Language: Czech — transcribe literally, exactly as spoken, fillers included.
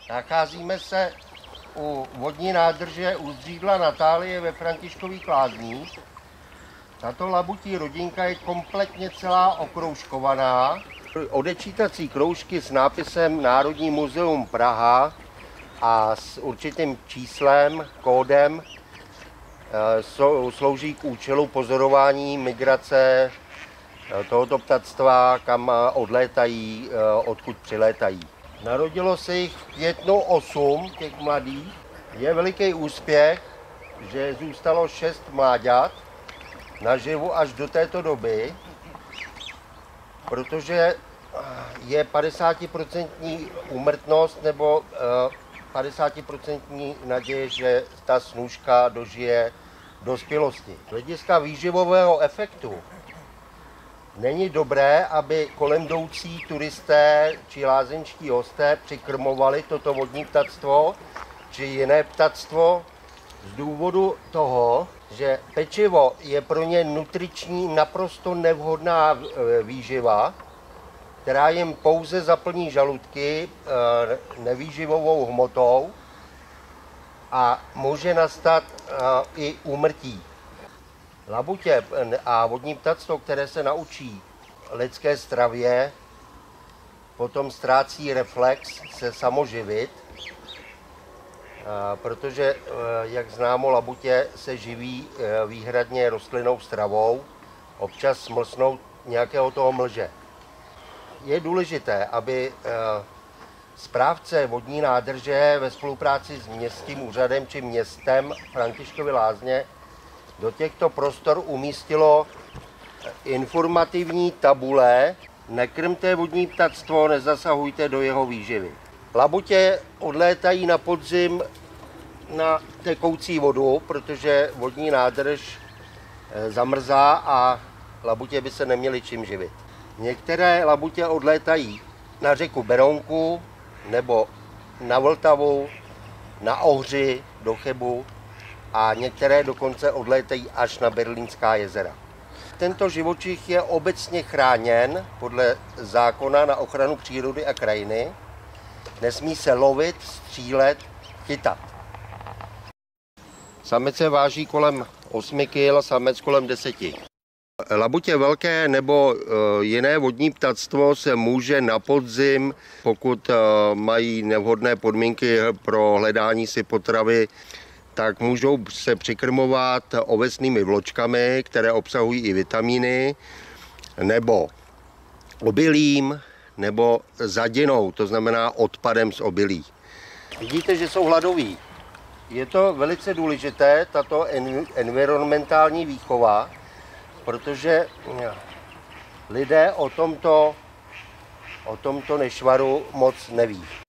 Nacházíme se u vodní nádrže Ústřídla Natálie ve Františkových Lázních. Tato labutí rodinka je kompletně celá okroužkovaná. Odečítací kroužky s nápisem Národní muzeum Praha a s určitým číslem, kódem slouží k účelu pozorování migrace tohoto ptactva, kam odlétají, odkud přilétají. Narodilo se jich v květnu osm těch mladých. Je veliký úspěch, že zůstalo šest mláďat naživu až do této doby, protože je padesátiprocentní úmrtnost nebo padesátiprocentní naděje, že ta snůška dožije dospělosti. Z hlediska výživového efektu není dobré, aby kolem jdoucí turisté či lázeňští hosté přikrmovali toto vodní ptactvo či jiné ptactvo z důvodu toho, že pečivo je pro ně nutriční naprosto nevhodná výživa, která jim pouze zaplní žaludky nevýživovou hmotou a může nastat i úmrtí. Labutě a vodní ptactvo, které se naučí lidské stravě, potom ztrácí reflex se samoživit, protože, jak známo, labutě se živí výhradně rostlinnou stravou, občas smlsnou nějakého toho mlže. Je důležité, aby správce vodní nádrže ve spolupráci s městským úřadem či městem Františkovy Lázně do těchto prostor umístilo informativní tabule: nekrmte vodní ptactvo, nezasahujte do jeho výživy. Labutě odlétají na podzim na tekoucí vodu, protože vodní nádrž zamrzá a labutě by se neměly čím živit. Některé labutě odlétají na řeku Berounku nebo na Vltavu, na Ohři, do Chebu a některé dokonce odlétají až na Berlínská jezera. Tento živočich je obecně chráněn podle zákona na ochranu přírody a krajiny. Nesmí se lovit, střílet, chytat. Samec se váží kolem osmi kil, samec kolem deseti. Labutě velké nebo jiné vodní ptactvo se může na podzim, pokud mají nevhodné podmínky pro hledání si potravy, tak můžou se přikrmovat ovesnými vločkami, které obsahují i vitamíny, nebo obilím, nebo zadinou, to znamená odpadem z obilí. Vidíte, že jsou hladoví. Je to velice důležité, tato environmentální výchova, protože lidé o tomto, o tomto nešvaru moc neví.